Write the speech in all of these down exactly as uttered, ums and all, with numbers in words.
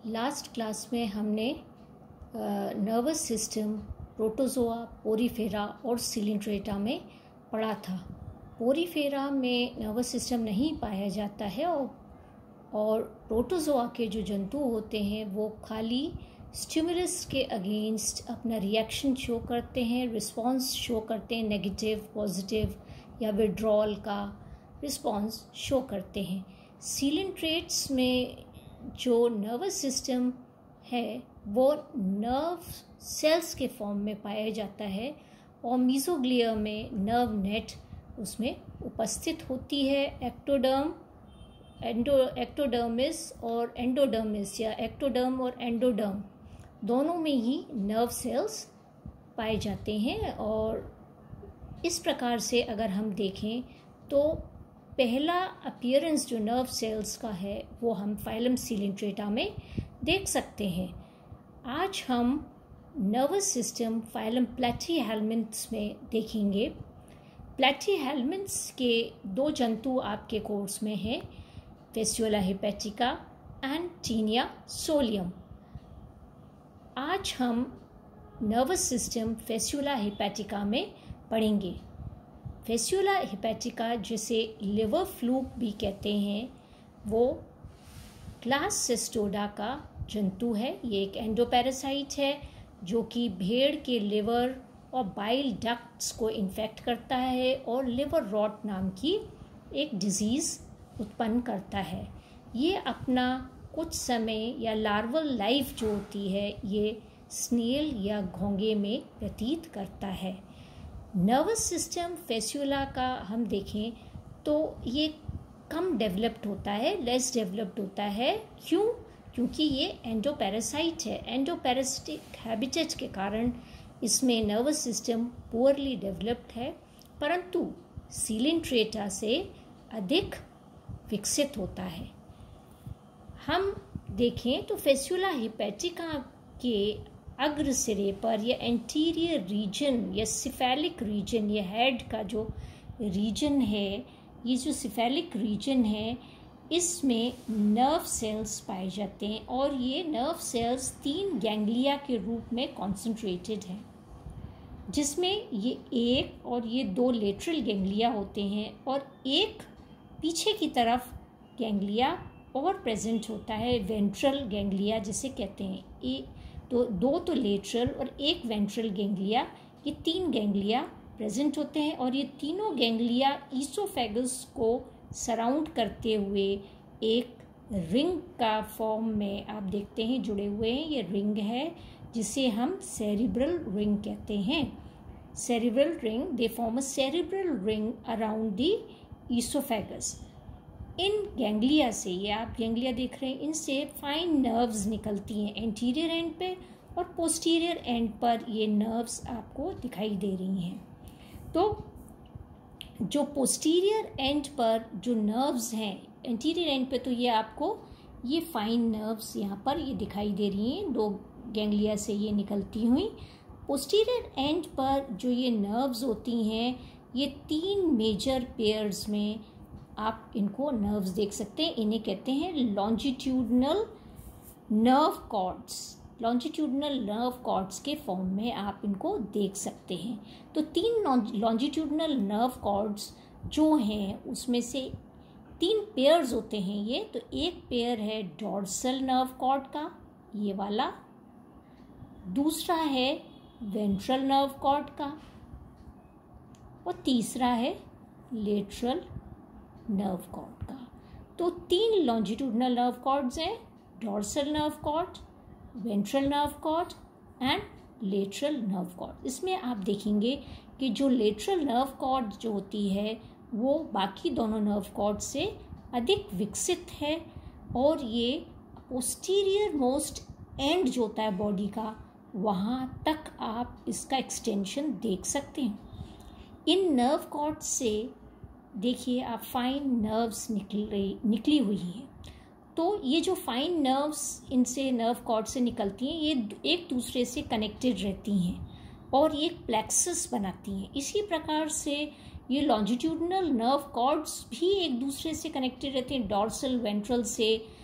Last class में हमने nervous system, protozoa, Porifera और सिलिंड्रेटा में पढ़ा था। पोरीफेरा में नर्वस सिस्टम नहीं पाया जाता है और और प्रोटोजोआ के जो जंतु होते हैं वो खाली स्टिमुलस के अगेंस्ट अपना रिएक्शन शो करते हैं, रिस्पांस शो करते हैं, नेगेटिव, पॉजिटिव या विड्रॉल का रिस्पांस शो करते हैं। सिलिंड्रेट्स में जो नर्वस सिस्टम है वो नर्व सेल्स के फॉर्म में पाया जाता है और मीजोग्लिया में नर्व नेट उसमें उपस्थित होती है। एक्टोडर्म एंडो एक्टोडर्मिस और एंडोडर्मिस या एक्टोडर्म और एंडोडर्म दोनों में ही नर्व सेल्स पाए जाते हैं। और इस प्रकार से अगर हम देखें तो पहला अपीयरेंस जो नर्व सेल्स का है वो हम फाइलम सिलिंड्रेटा में देख सकते हैं। आज हम नर्वस सिस्टम फाइलम प्लैटीहेल्मिन्थ्स में देखेंगे। प्लैटीहेल्मिन्थ्स के दो जंतु आपके कोर्स में हैं, fasciola hepatica and taenia solium. आज हम नर्वस सिस्टम फेस्युला हेपेटिका में पढ़ेंगे। फेस्युला हेपेटिका जिसे लिवर फ्लूक भी कहते हैं वो क्लास सिस्टोडा का जंतु है। ये एक एंडोपैरासाइट है जो कि भेड़ के लिवर और बाइल डक्ट्स को इन्फेक्ट करता है और लिवर रॉट नाम की एक डिजीज़ उत्पन्न करता है। ये अपना कुछ समय या लार्वल लाइफ जो होती है ये स्नेल या घोंगे में व्यतीत करता है। नर्वस सिस्टम फेस्युला का हम देखें तो ये कम डेवलप्ड होता है, लेस डेवलप्ड होता है। क्यों? क्योंकि ये एंडोपैरासाइट है। एंडोपैरासिटिक हैबिटेट के कारण इसमें नर्वस सिस्टम पुअरली डेवलप्ड है, परंतु सिलिंड्रेटा से अधिक विकसित होता है। हम देखें तो फेस्युला हेपेटिका के अग्र सिरे पर या एंटीरियर रीजन या सिफेलिक रीजन, या हेड का जो रीजन है, ये जो सिफेलिक रीजन है इसमें नर्व सेल्स पाए जाते हैं और ये नर्व सेल्स तीन गैंग्लिया के रूप में कॉन्सेंट्रेटेड हैं, जिसमें ये एक और ये दो लेटरल गैंग्लिया होते हैं और एक पीछे की तरफ गैंग्लिया और प्रेजेंट होता है, वेंट्रल गैंग्लिया जिसे कहते हैं। ए तो दो तो लेटरल और एक वेंट्रल गैंग्लिया, ये तीन गैंग्लिया प्रेजेंट होते हैं और ये तीनों गैंग्लिया ईसोफेगस को सराउंड करते हुए एक रिंग का फॉर्म में आप देखते हैं जुड़े हुए हैं। ये रिंग है जिसे हम सेरिब्रल रिंग कहते हैं। Cerebral ring, they form a cerebral ring around the oesophagus. इन गैंग्लिया से, ये आप गैंग्लिया देख रहे हैं, इनसे फाइन नर्व्स निकलती हैं एंटीरियर एंड पे और पोस्टीरियर एंड पर ये नर्व्स आपको दिखाई दे रही हैं। तो जो पोस्टीरियर एंड पर जो नर्व्स हैं एंटीरियर एंड पे, तो ये आपको ये फाइन नर्व्स यहाँ पर ये दिखाई दे रही हैं, दो गैंग्लिया से ये निकलती हुई। पोस्टीरियर एंड पर जो ये नर्व्स होती हैं ये तीन मेजर पेयर्स में आप इनको नर्व्स देख सकते हैं। इन्हें कहते हैं longitudinal nerve cords. Longitudinal nerve cords के फॉर्म में आप इनको देख सकते हैं। तो तीन लॉन्जिट्यूडनल नर्व कॉर्ड्स जो हैं उसमें से तीन पेयर्स होते हैं ये। तो एक पेयर है डॉर्सल नर्व कॉर्ड का, ये वाला। दूसरा है वेंट्रल नर्व कॉर्ड का और तीसरा है लेटरल नर्व कॉर्ड का। तो तीन लॉन्जिट्यूडनल नर्व कॉर्ड्स हैं, dorsal nerve cord, ventral nerve cord and lateral nerve cord. इसमें आप देखेंगे कि जो लेटरल नर्व कॉर्ड जो होती है वो बाकी दोनों नर्व कॉर्ड से अधिक विकसित है और ये पोस्टीरियर मोस्ट एंड जो होता है बॉडी का, वहाँ तक आप इसका एक्सटेंशन देख सकते हैं। इन नर्व कॉर्ड से देखिए आप फाइन नर्व्स निकल रही निकली हुई हैं। तो ये जो फाइन नर्व्स इनसे नर्व कॉर्ड से निकलती हैं ये एक दूसरे से कनेक्टेड रहती हैं और ये एक प्लेक्सस बनाती हैं। इसी प्रकार से ये लॉन्जिट्यूडनल नर्व कॉर्ड्स भी एक दूसरे से कनेक्टेड रहते हैं, डॉर्सल वेंट्रल से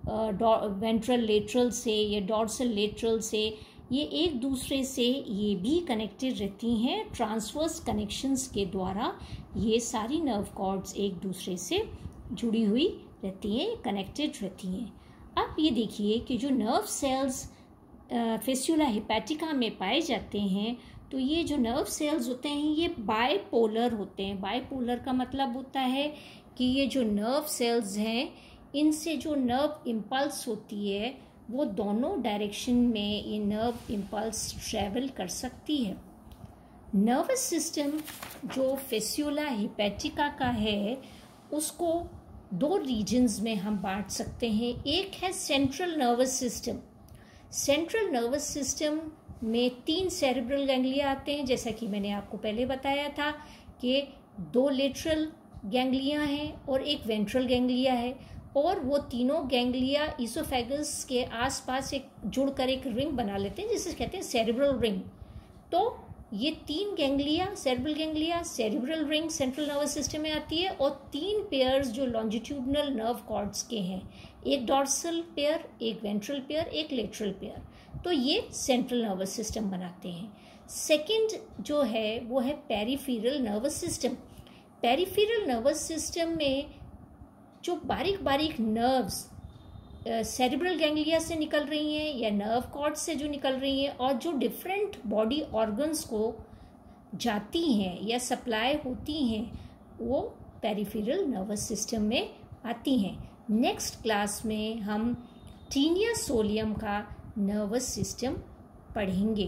वेंट्रल लेटरल से या डॉर्सल लेटरल से, ये एक दूसरे से ये भी कनेक्टेड रहती हैं। ट्रांसवर्स कनेक्शंस के द्वारा ये सारी नर्व कॉर्ड्स एक दूसरे से जुड़ी हुई रहती हैं, कनेक्टेड रहती हैं। अब ये देखिए कि जो नर्व सेल्स फेस्युला हेपेटिका में पाए जाते हैं, तो ये जो नर्व सेल्स होते हैं ये बायपोलर होते हैं। बायपोलर का मतलब होता है कि ये जो नर्व सेल्स हैं इनसे जो नर्व इम्पल्स होती है वो दोनों डायरेक्शन में ये नर्व इम्पल्स ट्रैवल कर सकती है। नर्वस सिस्टम जो फेस्युला हेपेटिका का है उसको दो रीजन्स में हम बांट सकते हैं। एक है central nervous system. Central nervous system में तीन सेरेब्रल गैंग्लिया आते हैं, जैसा कि मैंने आपको पहले बताया था कि दो लेटरल गैंग्लिया हैं और एक वेंट्रल गैंग्लिया है, और वो तीनों गैंग्लिया ईसोफेगस के आसपास एक जुड़कर एक रिंग बना लेते हैं जिसे कहते हैं सेरेब्रल रिंग। तो ये तीन ganglia, cerebral ganglia, cerebral ring central nervous system में आती है, और तीन पेयर्स जो लॉन्जिट्यूडनल नर्व कॉर्ड्स के हैं, एक डॉर्सल पेयर, एक वेंट्रल पेयर, एक लेटरल पेयर। तो ये सेंट्रल नर्वस सिस्टम बनाते हैं। सेकंड जो है वो है peripheral nervous system. Peripheral nervous system में जो बारीक बारीक नर्व्स सेरेब्रल गैंग्लिया से निकल रही हैं या नर्व कॉर्ड से जो निकल रही हैं और जो डिफरेंट बॉडी ऑर्गन्स को जाती हैं या सप्लाई होती हैं, वो पेरिफेरल नर्वस सिस्टम में आती हैं। नेक्स्ट क्लास में हम टीनिया सोलियम का नर्वस सिस्टम पढ़ेंगे।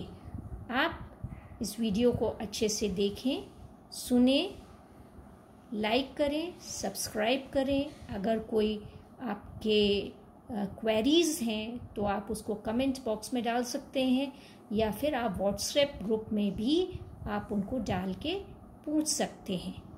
आप इस वीडियो को अच्छे से देखें, सुने, लाइक करें, सब्सक्राइब करें। अगर कोई आपके क्वेरीज हैं तो आप उसको कमेंट बॉक्स में डाल सकते हैं, या फिर आप व्हाट्सएप ग्रुप में भी आप उनको डाल के पूछ सकते हैं।